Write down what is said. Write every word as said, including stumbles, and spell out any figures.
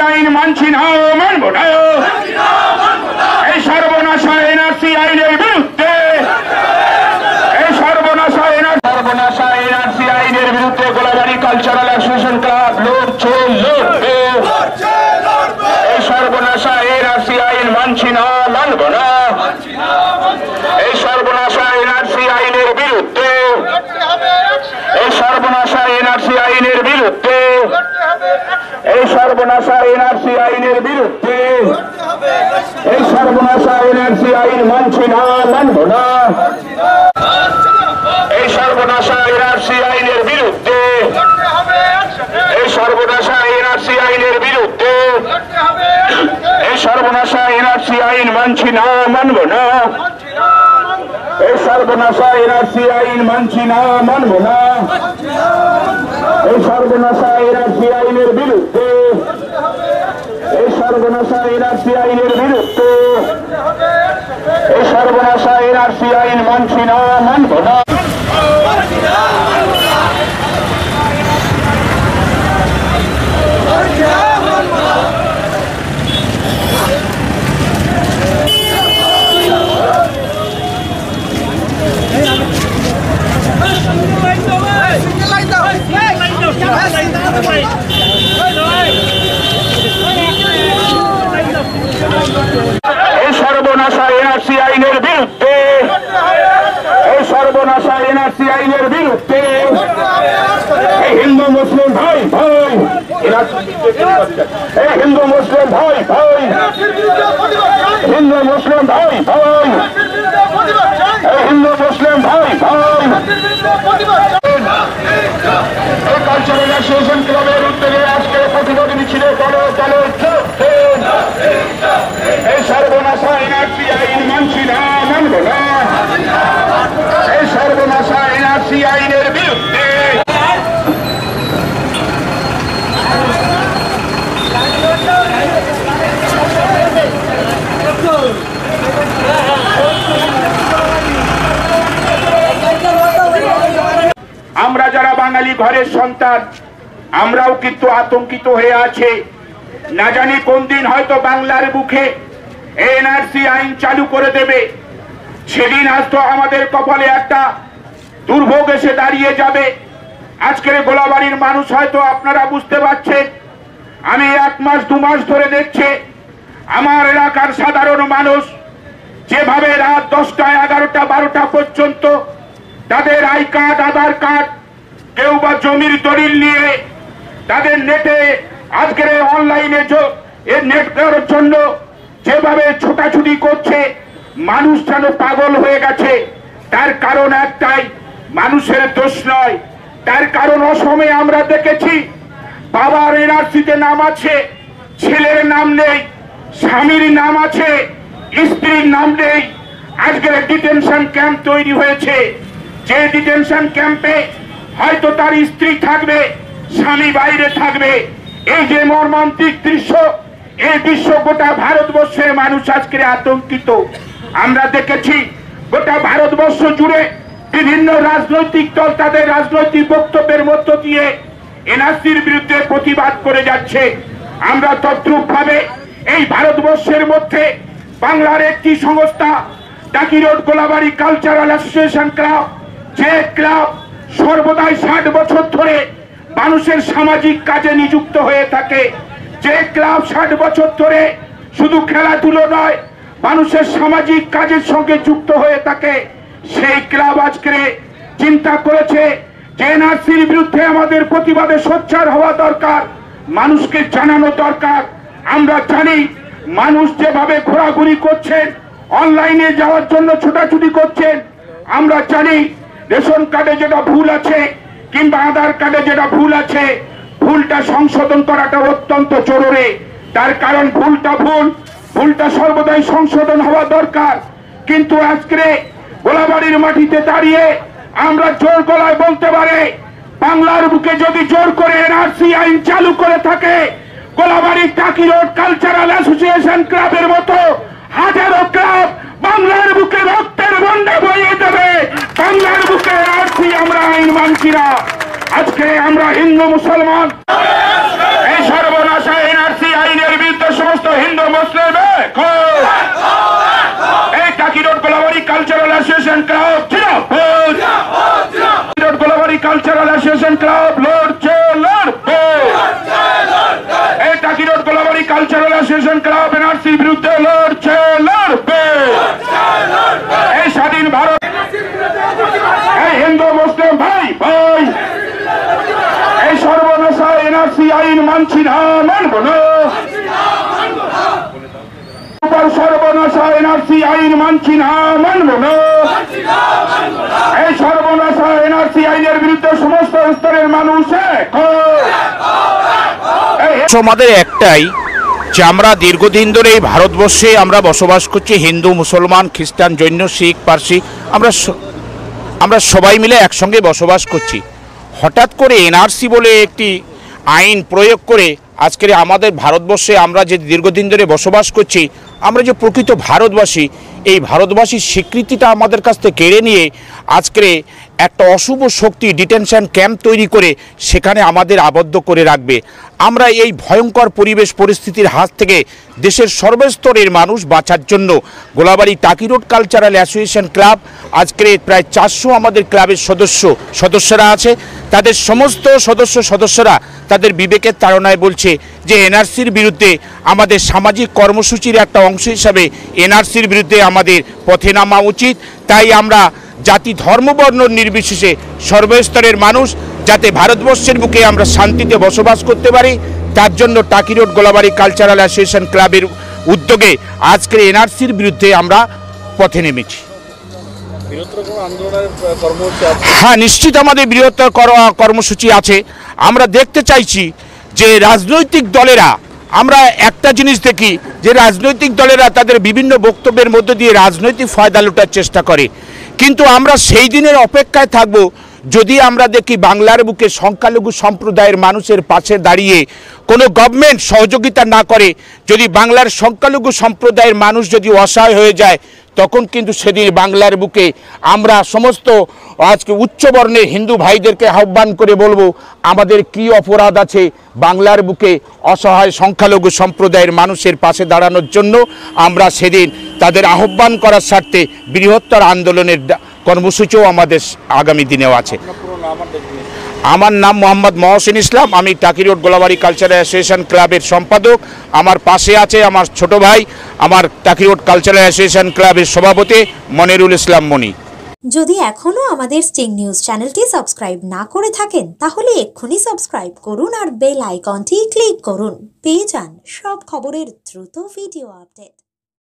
আইন মানছি না, মানব না। এই সর্বনাশা এনআরসি আইনের বিরুদ্ধে, এই সর্বনাশা সর্বনাশা এনআরসি আইনের বিরুদ্ধে গোলাবাড়ি কালচারাল অ্যাসোসিয়েশন ক্লাব লড়ছে, লড়বে। এই সর্বনাশা এনআরসি আইন মানছি না, মানব না। এই সর্বনাশা এনআরসি আইনের বিরুদ্ধে, এই সর্বনাশা এনআরসি আইনের বিরুদ্ধে, এই সর্বনাশা এনআরসি আইনের বিরুদ্ধে, এই সর্বনাশা এনআরসি আইন মানছি না, মানব না। এই সর্বনাশা এনআরসি আইনের বিরুদ্ধে, এই সর্বনাশা এনআরসি আইনের বিরুদ্ধে, এই সর্বনাশা এনআরসি আইন মানছি না, মানব না। এই সর্বনাশা এনআরসি আইন মানছি না, মানব না। এই সর্বনাশা এনআরসি আইনের বিরুদ্ধে, এই সর্বনাশা এনআরসি আইনের বিরুদ্ধে, এই সর্বনাশা এনআরসি আইন মানছি না, মানব না। এই সর্বনাশা এনআরসি আইনের বিরুদ্ধে, এই সর্বনাশা এনআরসি আইনের বিরুদ্ধে, এই হিন্দু মুসলিম ভাই ভাই, এই হিন্দু মুসলিম ভাই ভাই, হিন্দু মুসলিম ভাই ভাই, এই হিন্দু মুসলিম ভাই ভাই, এই কালচারাল অ্যাসোসিয়েশন ক্লাবের উদ্যোগে আজকে প্রতিবাদ মিছিলে দলে দলে যোগদেন। এই সর্বনাশা এনআরসি আইন মানছি না, মানব না। এই সর্বনাশা এনআরসি আইনের বিরুদ্ধে, আমরা যারা বাঙালি ঘরের সন্তান, আমরাও কিন্তু আতঙ্কিত হয়ে আছে। না জানি কোন দিন হয়তো বাংলার বুকে এনআরসি আইন চালু করে দেবে। সেদিন হয়তো আমাদের কপালে একটা দুর্ভোগ এসে দাঁড়িয়ে যাবে। আজকের গোলাবাড়ির মানুষ হয়তো আপনারা বুঝতে পারছেন, আমি এক মাস দু মাস ধরে দেখছি আমার এলাকার সাধারণ মানুষ যেভাবে রাত দশটা এগারোটা বারোটা পর্যন্ত তাদের আই কার্ড, আধার কার্ড, কেউ বা জমির দলিল নিয়ে তাদের নেটে আজকের অনলাইনে নেট করার জন্য যেভাবে ছোটাছুটি করছে, মানুষ যেন পাগল হয়ে গেছে। তার কারণ একটাই, মানুষের দোষ নয়। তার কারণ অসময়ে আমরা দেখেছি বাবার এনআরসিতে নাম আছে, ছেলের নাম নেই, স্বামীর নাম আছে, স্ত্রীর নাম নেই। আজকের ডিটেনশন ক্যাম্প তৈরি হয়েছে, যে ডিটেনশন ক্যাম্পে হয়তো তার স্ত্রী থাকবে, স্বামী বাইরে থাকবে। এই যে মর্মান্তিক দৃশ্য, এই দৃশ্য গোটা ভারতবর্ষের মানুষ আজকে আতঙ্কিত। আমরা দেখেছি গোটা ভারতবর্ষ জুড়ে বিভিন্ন রাজনৈতিক দল তাদের রাজনৈতিক বক্তব্যের মধ্য দিয়ে এনআরসির বিরুদ্ধে প্রতিবাদ করে যাচ্ছে। আমরা তদ্রূপ ভাবে এই ভারতবর্ষের মধ্যে বাংলার একটি সংস্থা Taki road Golabari cultural association club, যে ক্লাব সর্বদাই ষাট বছর ধরে মানুষের সামাজিক কাজে নিযুক্ত হয়ে থাকে, যে ক্লাব ষাট বছর ধরে শুধু খেলাধুলো নয় মানুষের সামাজিক কাজের সঙ্গে যুক্ত হয়ে থাকে, সেই ক্লাব আজকে চিন্তা করেছে যে এনআরসির বিরুদ্ধে আমাদের প্রতিবাদে সোচ্চার হওয়া দরকার, মানুষকে জানানো দরকার। আমরা জানি মানুষ যেভাবে ঘোরাঘুরি করছেন, অনলাইনে যাওয়ার জন্য ছোটাছুটি করছেন, আমরা জানি রেশন কার্ডে যেটা ভুল আছে কিংবা আধার কার্ডে যেটা ভুল আছে, ভুলটা সংশোধন করাটা অত্যন্ত জরুরি। তার কারণ ভুলটা ভুল, ভুলটা সর্বদাই সংশোধন হওয়া দরকার। কিন্তু আজকে গোলাবাড়ির মাটিতে দাঁড়িয়ে আমরা জোর গলায় বলতে পারি, বাংলার বুকে যদি জোর করে এনআরসি আইন চালু করে থাকে, গোলাবাড়ির টাকি রোড কালচারাল অ্যাসোসিয়েশন ক্লাবের মতো হাজারো ক্লাব বাংলার বুকে রক্তের বন্যা বইয়ে দেবে। বাংলার বুকে এনআরসি আমরা আইন মানছি না। আজকে আমরা হিন্দু মুসলমান এই সর্বনাশা এনআরসি আইনে অ্যাসোসিয়েশন ক্লাব লড়ছে লড়বে এই Taki road Golabari cultural association club এনআরসির বিরুদ্ধে লড়ছে লড়বে এই স্বাধীন ভারত এই হিন্দু মুসলিম ভাই ভাই এই সর্বনাশা এনআরসি আইন মানছি না মানব না সর্বনাশা এনআরসি আইন মানছি না মানব না এই সর্বনাশা এনআরসি আইনের বিরুদ্ধে সমস্ত স্তরের মানুষ আমাদের একটাই যে আমরা দীর্ঘদিন ধরে এই ভারতবর্ষে আমরা বসবাস করছি, হিন্দু মুসলমান খ্রিস্টান জৈন শিখ পারসি আমরা আমরা সবাই মিলে একসঙ্গে বসবাস করছি। হঠাৎ করে এনআরসি বলে একটি আইন প্রয়োগ করে আজকের আমাদের ভারতবর্ষে আমরা যে দীর্ঘদিন ধরে বসবাস করছি, আমরা যে প্রকৃত ভারতবাসী, এই ভারতবাসীর স্বীকৃতিটা আমাদের কাছ থেকে কেড়ে নিয়ে আজকে একটা অশুভ শক্তি ডিটেনশন ক্যাম্প তৈরি করে সেখানে আমাদের আবদ্ধ করে রাখবে। আমরা এই ভয়ঙ্কর পরিবেশ পরিস্থিতির হাত থেকে দেশের সর্বস্তরের মানুষ বাঁচার জন্য গোলাবাড়ি টাকি রোড কালচারাল অ্যাসোসিয়েশন ক্লাব আজকের প্রায় চারশো আমাদের ক্লাবের সদস্য সদস্যরা আছে, তাদের সমস্ত সদস্য সদস্যরা তাদের বিবেকের তাড়নায় বলছে যে এনআরসির বিরুদ্ধে আমাদের সামাজিক কর্মসূচির একটা অংশ হিসাবে এনআরসির বিরুদ্ধে আমাদের পথে নামা উচিত। তাই আমরা জাতি ধর্ম বর্ণ নির্বিশেষে সর্বস্তরের মানুষ যাতে ভারতবর্ষের বুকে আমরা শান্তিতে বসবাস করতে পারি, তার জন্য টাকি রোড গোলাবাড়ি কালচারাল অ্যাসোসিয়েশন ক্লাবের উদ্যোগে আজকের এনআরসির বিরুদ্ধে আমরা পথে নেমেছি। হ্যাঁ, নিশ্চিত আমাদের বৃহত্তর কর্মসূচি আছে। আমরা দেখতে চাইছি যে রাজনৈতিক দলেরা, আমরা একটা জিনিস দেখি যে রাজনৈতিক দলেরা তাদের বিভিন্ন বক্তব্যের মধ্য দিয়ে রাজনৈতিক ফায়দা লুটার চেষ্টা করে, কিন্তু আমরা সেই দিনের অপেক্ষায় থাকব যদি আমরা দেখি বাংলার বুকে সংখ্যালঘু সম্প্রদায়ের মানুষের পাশে দাঁড়িয়ে কোনো গভর্নমেন্ট সহযোগিতা না করে, যদি বাংলার সংখ্যালঘু সম্প্রদায়ের মানুষ যদি অসহায় হয়ে যায়, তখন কিন্তু সেদিন বাংলার বুকে আমরা সমস্ত আজকে উচ্চবর্ণের হিন্দু ভাইদেরকে আহ্বান করে বলবো আমাদের কি অপরাধ আছে বাংলার বুকে অসহায় সংখ্যালঘু সম্প্রদায়ের মানুষের পাশে দাঁড়ানোর জন্য। আমরা সেদিন তাদের আহ্বান করার স্বার্থে বৃহত্তর আন্দোলনের কর্মসূচিও আমাদের আগামী দিনেও আছে। আমার নাম মোহাম্মদ মহসিন ইসলাম, আমি টাকি রোড গোলাবাড়ি কালচারাল অ্যাসোসিয়েশন ক্লাবের সম্পাদক। আমার পাশে আছে আমার ছোট ভাই, আমার টাকি রোড কালচারাল অ্যাসোসিয়েশন ক্লাবের সভাপতি মনিরুল ইসলাম মনি। যদি এখনো আমাদের স্টিং নিউজ চ্যানেলটি সাবস্ক্রাইব না করে থাকেন তাহলে এক্ষুনি সাবস্ক্রাইব করুন আর বেল আইকনটি ক্লিক করুন, পেয়ে যান সব খবরের দ্রুত ভিডিও আপডেট।